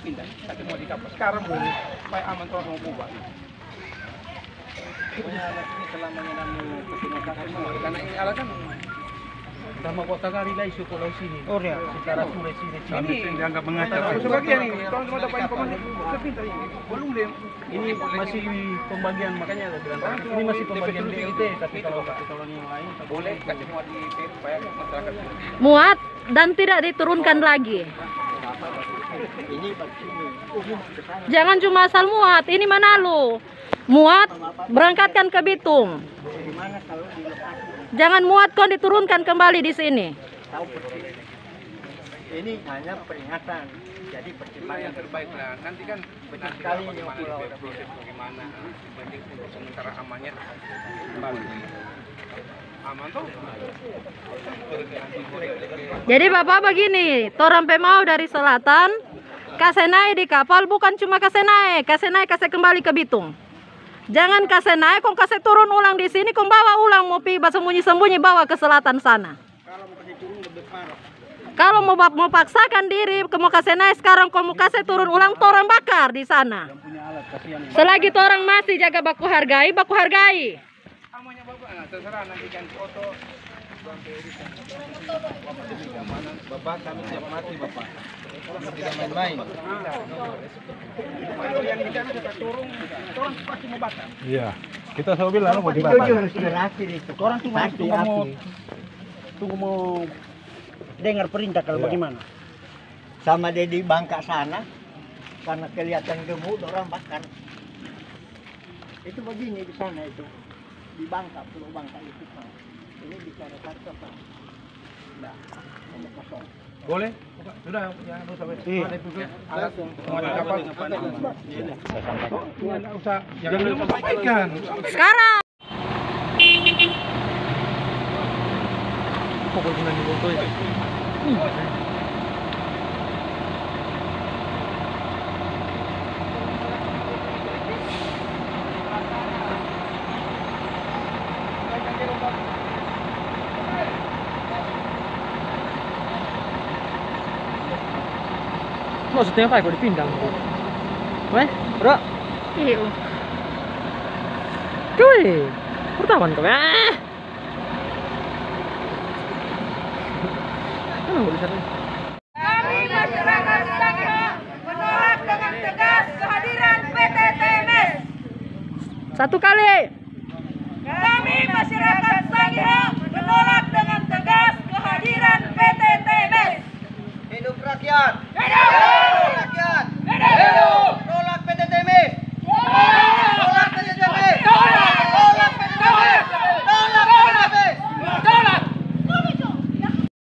pindah, tapi mau dikapal sekarang boleh supaya aman terus mau buat. Ini selamanya namu kesunakan karena ini alasan sama kota Garila isu pulau sini. Oh ya. Secara sore sini. Ini dianggap mengacar. Sebagian ini kalau cuma dapat informasi sepintar ini. Belum deh. Ini masih pembagian makanya ada bilang ini masih pembagian BLT tapi kalau yang lain boleh kasih muat di supaya masyarakat muat dan tidak diturunkan lagi. Jangan cuma asal muat, ini Manado. Muat berangkatkan ke Bitung. Jangan muat kok diturunkan kembali di sini. Ini hanya peringatan. Jadi pertimbangan yang terbaik lah. Nanti kan benar sekali bagaimana penting untuk sementara amannya kembali. Aman tuh. Jadi Bapak begini, torang mau dari selatan, kasih naik di kapal bukan cuma kasih naik kasih kembali ke Bitung. Jangan kasih naik, kong kasih turun ulang di sini, kong bawa ulang mau piba sembunyi-sembunyi bawa ke selatan sana. Kalau mau paksakan diri, mau kasih naik sekarang, kong mau kasih turun ulang, torang bakar di sana. Selagi torang masih jaga baku hargai. Amanya Bapak, nah, terserah nanti kan foto. Bapak kami siap mati Bapak. Tidak main-main. Yang di sana sudah turun pasti mau bakar. Iya, kita selalu bilang mau dibakar. Orang tunggu mau dengar perintah kalau bagaimana. Sama dia di Bangka sana, karena kelihatan debu, orang bakar. Itu begini di sana itu, di Bangka, Pulau Bangka itu. Ini bisa Jakarta Pak. Nah, nomor kosong. Boleh? Sudah, jangan usah ada itu alat semua di kapal. Enggak usah, jangan disampaikan. Sekarang. Pokok guna di foto itu. Maksudnya apa? Kok dipindang? Weh, bro. Iya. Cuy, pertawan kau. Kami masyarakat Sangihe menolak dengan tegas kehadiran PT TMS. Satu kali. Kami masyarakat Sangihe menolak dengan tegas kehadiran PT TMS. Hidup rakyat! Hidup!